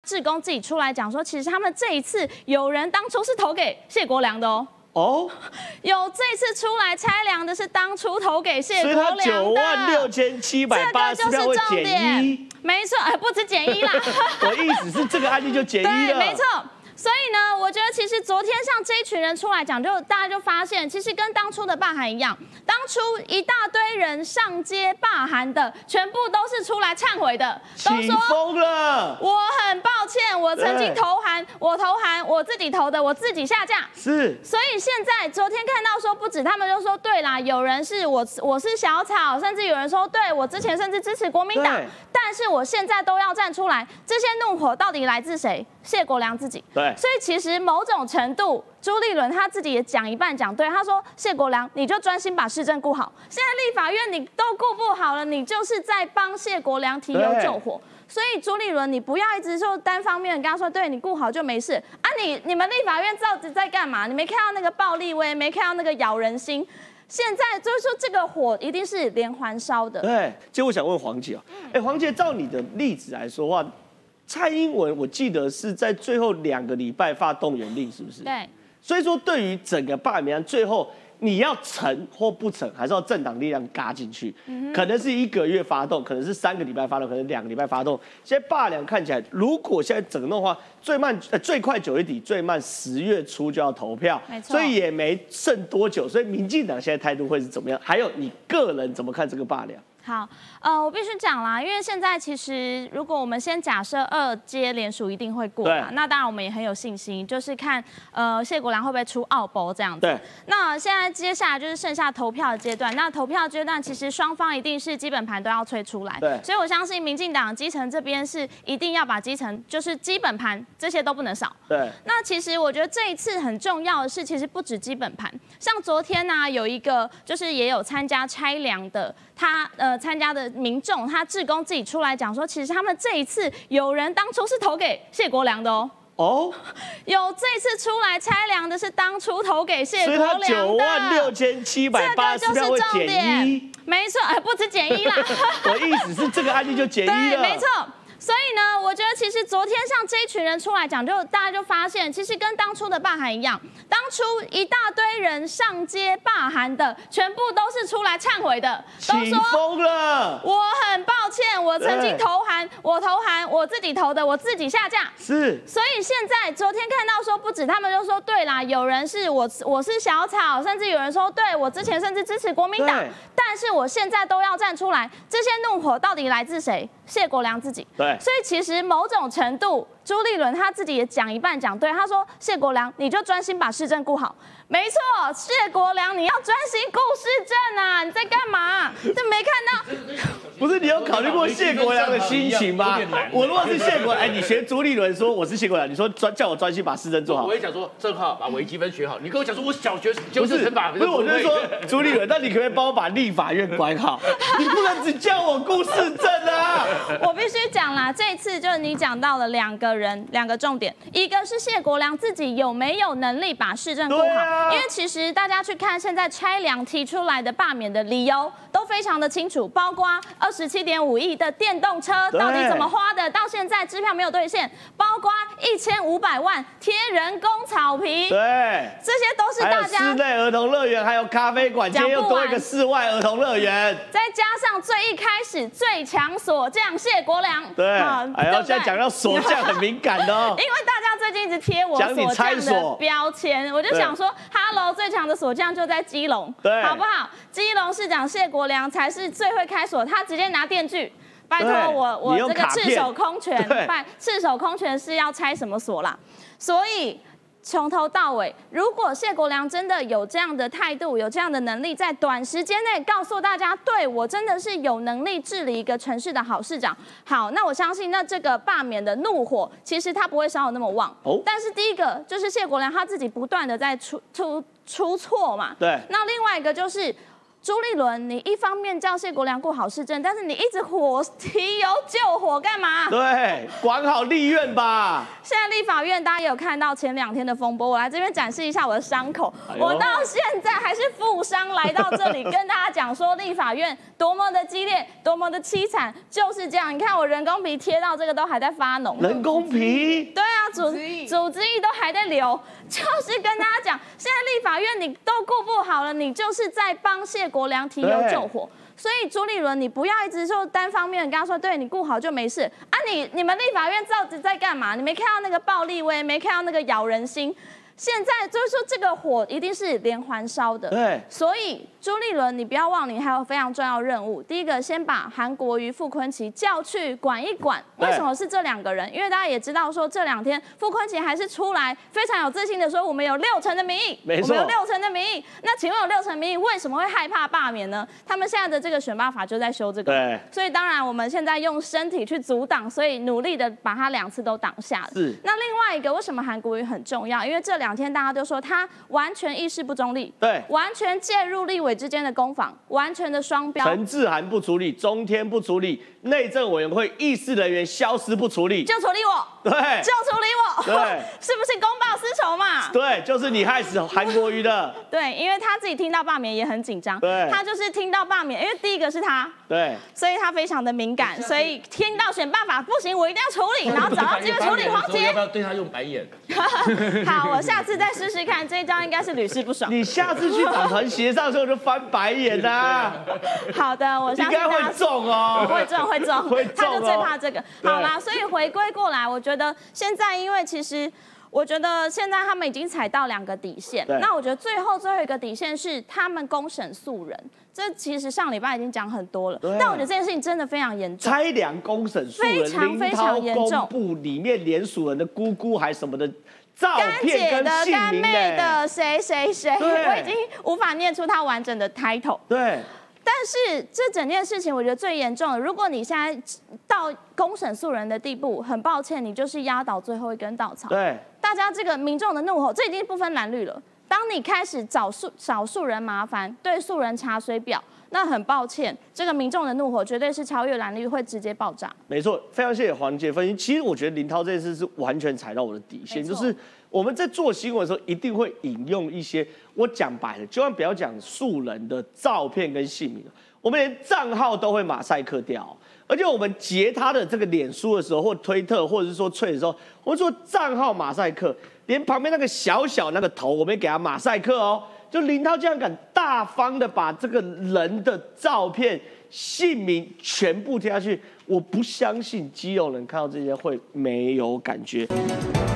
志工自己出来讲说，其实他们这一次有人当初是投给谢国良的哦。 哦， 有这次出来拆粮的是当初投给谢国良的， 所以他96780票会减1， 没错，不止减1啦。 我意思是这个案例就减1了， 对，没错。所以呢，我觉得其实昨天像这一群人出来讲，大家就发现，其实跟当初的罢韩一样，当初一大堆人上街罢韩的，全部都是出来忏悔的，都说疯了， 我很抱歉，我曾经投韩，我自己投的，我自己下架。 是。 所以现在昨天看到说，不止他们就说对啦，有人是我是小草，甚至有人说对我之前甚至支持国民党，但是我现在都要站出来，这些怒火到底来自谁？谢国良自己。 对。 所以其实某种程度，朱立伦他自己也讲一半讲对，他说谢国良你就专心把市政顾好，现在立法院你都顾不好了，你就是在帮谢国良提油救火。所以朱立伦，你不要一直就单方面跟他说，对你顾好就没事啊。你们立法院到底在干嘛？你没看到那个暴力威，没看到那个咬人心。现在就是说，这个火一定是连环烧的。 对，其实我想问黄姐黄姐，照你的例子来说的话，蔡英文我记得是在最后2个礼拜发动员令，是不是？ 对。 所以说，对于整个罢免案，最后你要成或不成，还是要政党力量嘎进去，可能是1个月发动，可能是3个礼拜发动，可能2个礼拜发动。现在罢两看起来，如果现在整个弄的话，最快9月底，最慢10月初就要投票， 没错， 所以也没剩多久。所以民进党现在态度会是怎么样？还有你个人怎么看这个罢两？ 好，我必须讲啦，因为现在其实如果我们先假设2阶联署一定会过嘛，那当然我们也很有信心，就是看谢国良会不会出奥博这样子。 对。 那现在接下来就是剩下投票的阶段，那投票阶段其实双方一定是基本盘都要催出来， 对。 所以我相信民进党基层这边是一定要把基层就是基本盘这些都不能少。 对。 那其实我觉得这一次很重要的是，其实不止基本盘，像昨天呢有一个就是也有参加拆粮的，他参加的民众，他志工自己出来讲说，其实他们这一次有人当初是投给谢国良的哦。 哦， 有这次出来拆粮的是当初投给谢国良的， 所以他96780票会减1， 没错，不止减1啦。 我意思是这个案例就减1了， 对，没错。所以呢，我觉得其实昨天像这一群人出来讲，大家就发现，其实跟当初的罢韩一样，当初一大堆人上街罢韩的，全部都是出来忏悔的，都说疯了， 我很抱歉，我曾经投韩，我自己投的，我自己下架。 是。 所以现在昨天看到说，不止他们就说对啦，有人是我是小草，甚至有人说对我之前甚至支持国民党，但是我现在都要站出来，这些怒火到底来自谁？谢国良自己。 对。 所以其实某种程度，朱立伦他自己也讲一半讲对，他说谢国良你就专心把市政顾好。没错，谢国良你要专心顾市政啊！你在干嘛？这没看到？ 不是你有考虑过谢国良的心情吗？我如果是谢国良，你学朱立伦说我是谢国良，你说叫我专心把市政做好。 我也想说正好把微积分学好。你跟我讲说我小学纠正乘法， 不是，我就是说朱立伦，那你可不可以帮我把立法院管好？你不能只叫我顾市政啊！ 我必须讲啦，这一次就是你讲到了2个重点，一个是谢国良自己有没有能力把市政顾好。因为其实大家去看现在拆粮提出来的罢免的理由都非常的清楚，包括27.5亿的电动车到底怎么花的，到现在支票没有兑现，包括1500万贴人工草皮， 对， 这些都是大家室内儿童乐园，还有咖啡馆，今天又多一个室外儿童乐园， 再加上最一开始最强锁匠谢国良， 对，现在讲到锁匠很敏感的哦， 因为大家最近一直贴我锁匠的标签，我就想说 ，Hello， 最强的锁匠就在基隆， 对， 好不好？基隆市长谢国良才是最会开锁，他直接拿电锯。拜托我这个赤手空拳，赤手空拳是要拆什么锁啦？所以从头到尾，如果谢国良真的有这样的态度，有这样的能力，在短时间内告诉大家，对我真的是有能力治理一个城市的好市长。好，那我相信，那这个罢免的怒火，其实他不会烧得那么旺。但是第一个就是谢国良他自己不断的在出错嘛。 对。 那另外一个就是。 朱立伦，你一方面叫谢国良顾好市政，但是你一直提油救火干嘛？ 对，管好立院吧。 现在立法院大家也有看到前2天的风波，我来这边展示一下我的伤口。我到现在还是负伤来到这里，跟大家讲说立法院多么的激烈，多么的凄惨，就是这样。你看我人工皮贴到这个都还在发脓。 人工皮？ 对啊，组织液都还在流。就是跟大家讲，现在立法院你都顾不好了，你就是在帮谢国良提油救火。所以朱立伦，你不要一直就单方面跟他说，对你顾好就没事啊。你们立法院到底在干嘛？你没看到那个暴力威，没看到那个咬人心。现在就是说，这个火一定是连环烧的。 对， 所以朱立伦，你不要忘了，你还有非常重要的任务。第一个，先把韩国瑜、傅崐萁叫去管一管。为什么是这2个人？因为大家也知道说，这2天傅崐萁还是出来非常有自信的说，我们有60%的民意， 没错， 我们有60%的民意。那请问有60%民意为什么会害怕罢免呢？他们现在的这个选罢法就在修这个。 对， 所以当然我们现在用身体去阻挡，所以努力的把他2次都挡下了。 是。 那另外一个，为什么韩国瑜很重要？因为这2天大家都说他完全意识不中立， 对， 完全介入立委之间的攻防，完全的双标。 陈志涵不处理，中天不处理，内政委员会议事人员消失不处理， 就处理我， 对， 就处理我， 对， 是不是公报私仇嘛？ 对，就是你害死韩国瑜的。 对，因为他自己听到罢免也很紧张， 对， 他就是听到罢免，因为第一个是他， 对， 所以他非常的敏感，所以听到选办法不行，我一定要处理，然后找到机会处理黄捷。 要不要对他用白眼？ 好，我下次再试试看，这一招应该是屡试不爽。 你下次去党团协商的时候就翻白眼啊。 好的，我相信应该会中哦， 会中， 会中， 他就最怕这个。好啦，所以回归过来，我觉得现在因为其实。我觉得现在他们已经踩到2个底线，那我觉得最后一个底线是他们公审素人，这其实上礼拜已经讲很多了，但我觉得这件事情真的非常严重， 拆2公审素人， 非常严重， 公布里面连署人的姑姑还什么的照片跟姓名干妹的谁，我已经无法念出他完整的 title， 对。 但是这整件事情，我觉得最严重的，如果你现在到公审素人的地步，很抱歉，你就是压倒最后一根稻草。 对， 大家这个民众的怒吼，这已经不分蓝绿了。当你开始找素人麻烦，对素人查水表，那很抱歉，这个民众的怒火绝对是超越蓝绿，会直接爆炸。 没错，非常谢谢黄姐分析。其实我觉得林涛这件事是完全踩到我的底线，就是我们在做新闻的时候，一定会引用一些我讲白了，就算不要讲素人的照片跟姓名，我们连账号都会马赛克掉。而且我们截他的这个脸书的时候，或推特，或者是说脆的时候，我们说账号马赛克，连旁边那个小小那个头，我们也给他马赛克哦。就林涛这样敢大方的把这个人的照片、姓名全部贴下去，我不相信基隆人看到这些会没有感觉。